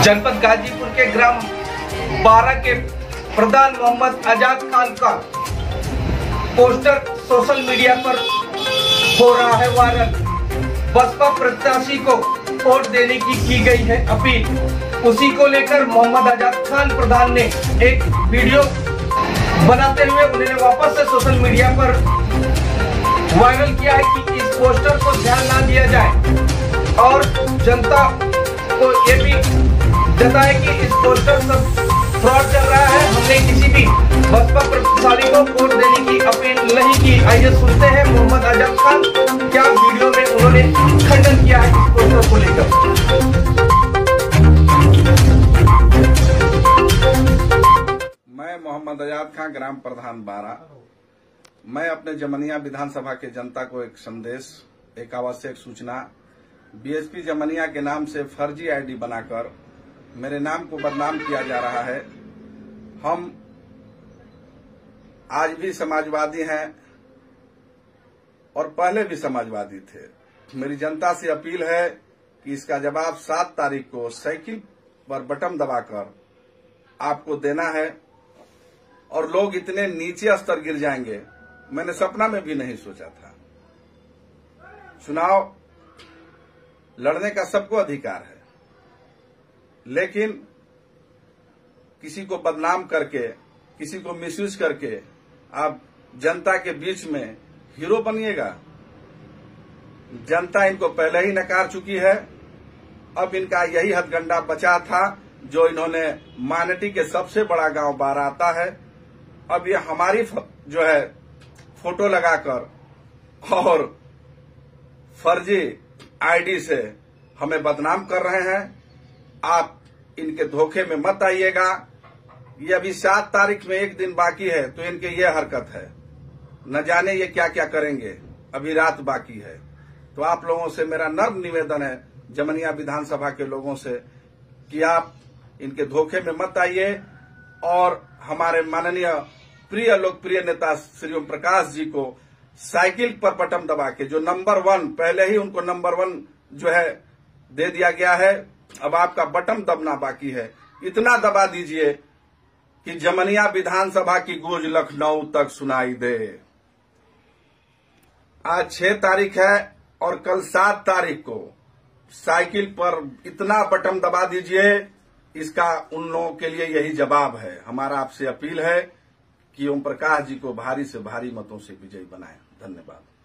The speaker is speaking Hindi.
जनपद गाजीपुर के ग्राम 12 के प्रधान मोहम्मद आजाद खान का पोस्टर सोशल मीडिया पर हो रहा है वायरल। बसपा प्रत्याशी को वोट देने की गई है अपील। उसी को लेकर मोहम्मद आजाद खान प्रधान ने एक वीडियो बनाते हुए उन्हें वापस से सोशल मीडिया पर वायरल किया है कि इस पोस्टर को ध्यान ना दिया जाए और जनता को ये भी बताए कि इस पोस्टर सब फ्रॉड चल रहा है। हमने किसी भी बसपा प्रत्याशी को वोट देने की अपील नहीं की। आइए सुनते हैं मोहम्मद आजाद खान क्या वीडियो में उन्होंने खंडन किया है इस पोस्टर को लेकर। मैं मोहम्मद आजाद खान, ग्राम प्रधान 12। मैं अपने जमनिया विधानसभा के जनता को एक संदेश, एक आवश्यक सूचना। बीएसपी जमनिया के नाम से फर्जी आईडी बनाकर मेरे नाम को बदनाम किया जा रहा है। हम आज भी समाजवादी हैं और पहले भी समाजवादी थे। मेरी जनता से अपील है कि इसका जवाब 7 तारीख को साइकिल पर बटन दबाकर आपको देना है। और लोग इतने नीचे स्तर गिर जाएंगे, मैंने सपना में भी नहीं सोचा था। चुनाव लड़ने का सबको अधिकार है, लेकिन किसी को बदनाम करके, किसी को मिसयूज करके आप जनता के बीच में हीरो बनिएगा। जनता इनको पहले ही नकार चुकी है। अब इनका यही हथकंडा बचा था जो इन्होंने मानटी के सबसे बड़ा गांव 12 आता है। अब ये हमारी जो है फोटो लगाकर और फर्जी आईडी से हमें बदनाम कर रहे हैं। आप इनके धोखे में मत आइएगा। ये अभी 7 तारीख में एक दिन बाकी है, तो इनके ये हरकत है। न जाने ये क्या क्या करेंगे, अभी रात बाकी है। तो आप लोगों से मेरा नर्म निवेदन है, जमनिया विधानसभा के लोगों से, कि आप इनके धोखे में मत आइए और हमारे माननीय प्रिय लोकप्रिय नेता श्री ओम प्रकाश जी को साइकिल पर बटन दबा के, जो नंबर 1, पहले ही उनको नंबर 1 जो है दे दिया गया है, अब आपका बटन दबना बाकी है। इतना दबा दीजिए कि जमनिया विधानसभा की गूंज लखनऊ तक सुनाई दे। आज 6 तारीख है और कल 7 तारीख को साइकिल पर इतना बटन दबा दीजिए। इसका उन लोगों के लिए यही जवाब है। हमारा आपसे अपील है कि ओम प्रकाश जी को भारी से भारी मतों से विजयी बनाएं। धन्यवाद।